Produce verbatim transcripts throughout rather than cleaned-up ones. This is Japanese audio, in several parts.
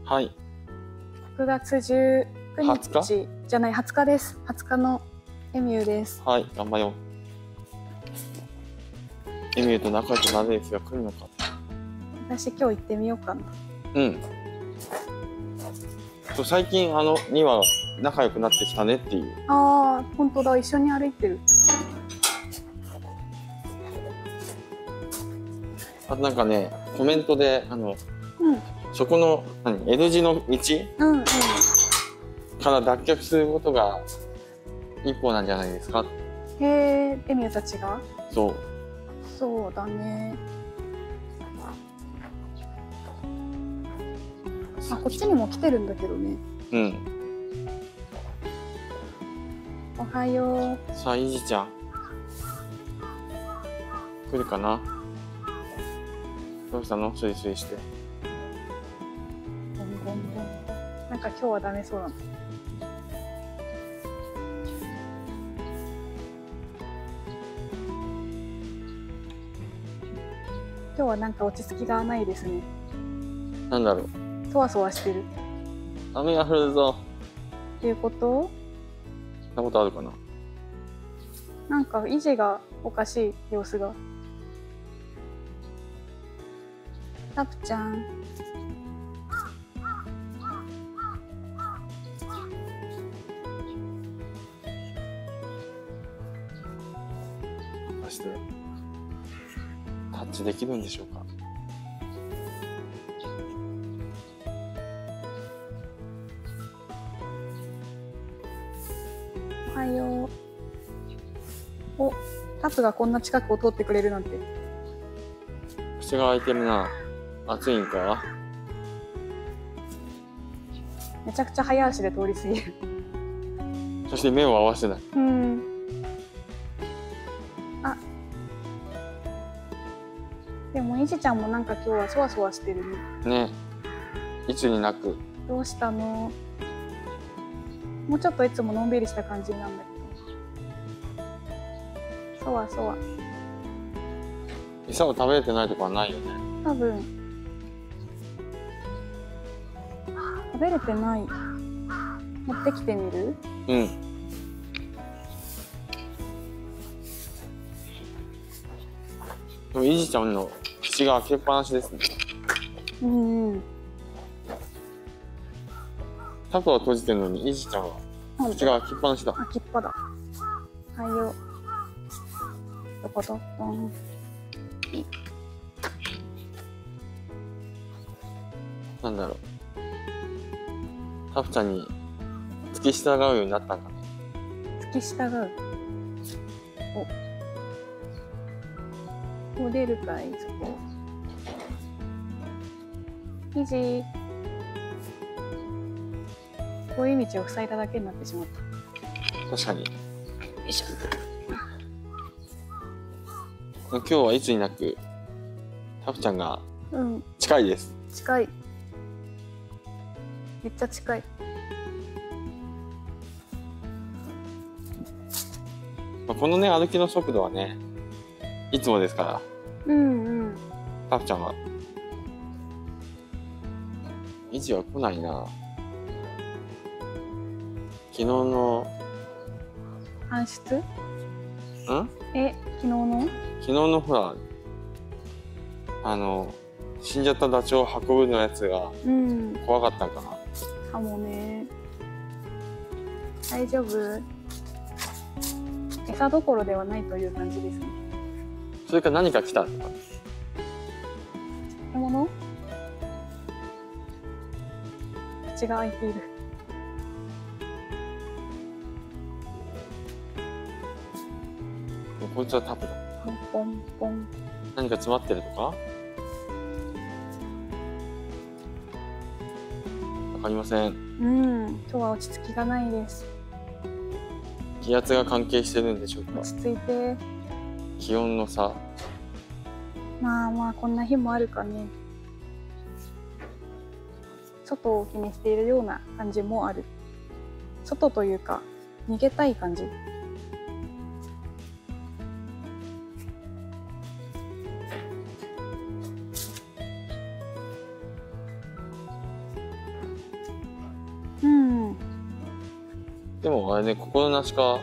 はい。 くがつじゅうくにちはつかじゃない、はつかです。はつかのエミューです。 はい、頑張ろう。エミューと仲良くなれる日が来るのか。 私今日行ってみようかな。 うん。そう最近あのには仲良くなってきたねっていう。 ああ、本当だ、一緒に歩いてる。 あとなんかね、コメントであの、 うん、 そこの何 L 字の道うんうん。 から脱却することが一歩なんじゃないですか。 へえ、エミューたちが。 そう。 そうだね。あ、こっちにも来てるんだけどね。 うん。 おはよう。 さあ、いじちゃん。来るかな。どうしたの？スリスリして。 ボンボンボン。なんか今日はダメそうなの。今日はなんか落ち着きがないですね。 なんだろう。 そわそわしてる。 雨が降るぞ。 っていうこと？ そんなことあるかな。 なんか維持がおかしい様子が。タプちゃん。 果たしてタッチできるんでしょうか。 おはよう。お、タプがこんな近くを通ってくれるなんて。 口が開いてるな。暑いんか。 めちゃくちゃ早足で通り過ぎる。 そして目を合わせない。 うん。あ。でもいじちゃんもなんか今日はそわそわしてるね。 ね。いつになく。 どうしたの？もうちょっといつものんびりした感じなんだけど。そわそわ。 餌を食べれてないとこはないよね。 多分。食べれてない。持ってきてみる？ うん。でもいじちゃんの口が開けっぱなしですね。 うんうん。 タコは閉じてるのにいじちゃんは口が開きっぱなしだ。 開きっぱだ。おはよう。どこどこん。 なんだろう。タプちゃんに付き従うようになったんかね。 付き従う。お。出るかいそこ。ひじ。通り道を塞いだだけになってしまった。 確かに。 よいしょ。 今日はいつになくタプちゃんが近いです。 うん、近い。めっちゃ近い。 まあ、このね歩きの速度はねいつもですから。 うんうん。 タプちゃんは維持は来ないな。昨日の搬出？ ん？ え、昨日の？ 昨日のほらあの死んじゃったダチョウを運ぶのやつが怖かったんかな。 うん、かもね。大丈夫？餌どころではないという感じですね。 それか何か来たとか。 獲物？口が開いている。 こいつはタプだ。 ポンポンポン。 何か詰まってるとか？わかりません。 うん、今日は落ち着きがないです。 気圧が関係してるんでしょうか。 落ち着いて。 気温の差。 まあまあこんな日もあるかね。外を気にしているような感じもある。外というか逃げたい感じ。 でもあれね、ここのナシカ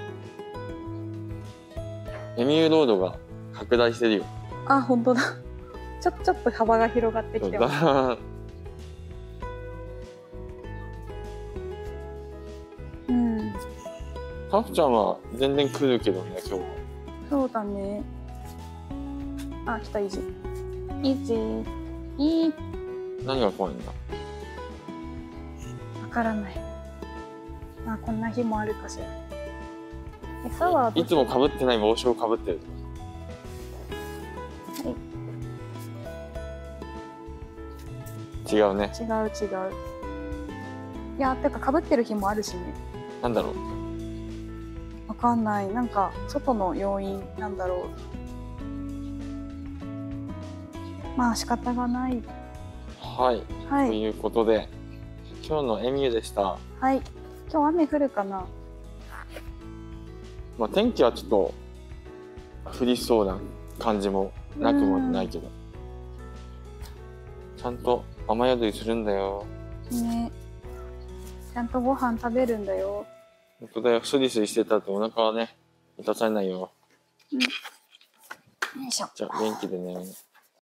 エミューロードが拡大してるよ。 あ、本当だ。ちょちょっと幅が広がってきてます。うん。 タフちゃんは全然来るけどね、今日は。 そうだね。あ、来た、イージー。イージー。いい。 何が怖いんだ。 わからない。まあ、こんな日もあるかしら。餌はいつも被ってない帽子を被ってる。 はい。違うね。違う違う。いや、てか被ってる日もあるしね。 なんだろう。 わかんない。なんか外の要因なんだろう。まあ仕方がない。 はい。はい、ということで今日のエミューでした。 はい。今日雨降るかな。 まあ天気はちょっと降りそうな感じもなくもないけど、ちゃんと雨宿りするんだよ。ね。 ちゃんとご飯食べるんだよ。 本当だよ。スリスリしてたってお腹はね満たされないよ。うん。よいしょ。じゃあ元気でね。